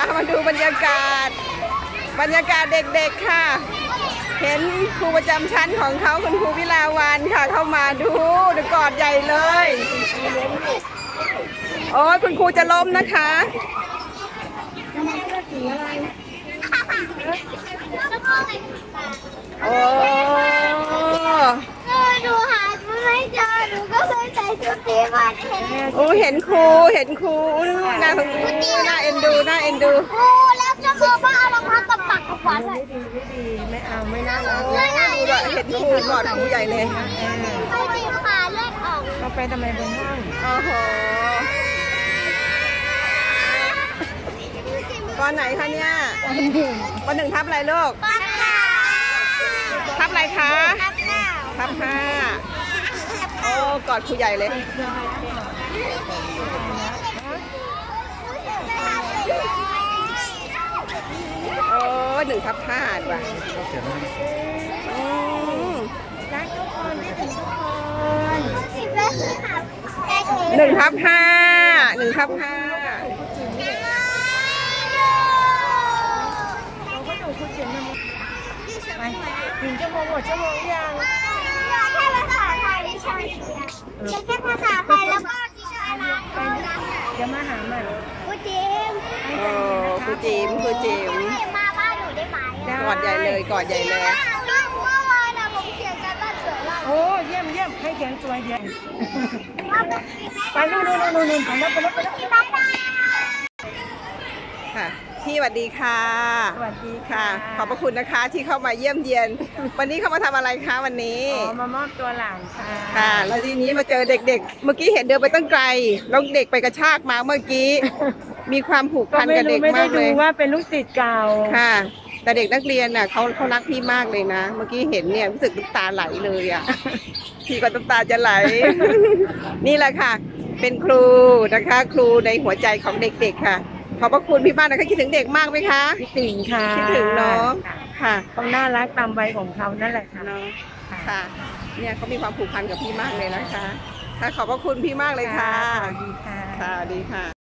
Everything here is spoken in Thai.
มาดูบรรยากาศเด็กๆค่ะเห็นครูประจำชั้นของเขาคุณครูวิลาวันค่ะเข้ามาดูกอดใหญ่เลยโอ้ยคุณครูจะล้มนะคะโอ้ดูหาไม่เจอหนูก็เคยใส่ชุดนี้มาโอ้เห็นครูน่าเอ็นดูครูแล้วจะบอกว่าเอารองเท้าตบปากกับขวานเลยไม่เอาไม่น่ารักเห็นครูกอดครูใหญ่เลยไม่จริงค่ะเลือดออกเราไปทำไมบนห้องโอ้โหก้อนไหนคะเนี่ยก้อน1 ทับอะไรลูกทับอะไรคะทับ5โอ้กอดครูใหญ่เลยโอ้1 ทับ 5ดีกว่ารักทุกคนได้ถึงทุกคน 1 ทับ 5 1 ทับ 5 เราก็ดูคุณเขียนมาไป1 ชั่วโมงหมดชั่วโมงยังแค่ภาษาไทยวิชาแค่ภาษาไทยแล้วก็วิชาอะไรเดี๋ยวมาหาใหม่ครูจิมครูจิมมาบ้านหนูได้ไหมกอดใหญ่เลยเมื่อวานอะผมเขียนการบ้านสวยมากโอ้เยี่ยมให้เขียนสวยเยี่ยมไปนู่นไปแล้วค่ะพี่สวัสดีค่ะสวัสดีค่ะขอบพระคุณนะคะที่เข้ามาเยี่ยมเยียนวันนี้เข้ามาทำอะไรคะวันนี้มามอบตัวหลานค่ะแล้วทีนี้มาเจอเด็กๆเมื่อกี้เห็นเดินไปตั้งไกลแล้วเด็กไปกระชากมาเมื่อกี้มีความผูกพันกับเด็กมากเลยไม่ได้ดูว่าเป็นลูกศิษย์เก่าค่ะแต่เด็กนักเรียนน่ะเขารักพี่มากเลยนะเมื่อกี้เห็นเนี่ยรู้สึกน้ำตาไหลเลยอ่ะพี่ก็น้ำตาจะไหลนี่แหละค่ะเป็นครูนะคะครูในหัวใจของเด็กๆค่ะขอบพระคุณพี่บ้านนะคะคิดถึงเด็กมากไหมคะคิดถึงค่ะคิดถึงเนาะค่ะเขาน่ารักตามวัยของเขานั่นแหละค่ะเนาะค่ะเนี่ยเขามีความผูกพันกับพี่มากเลยนะคะค่ะขอบพระคุณพี่มากเลยค่ะดีค่ะดีค่ะ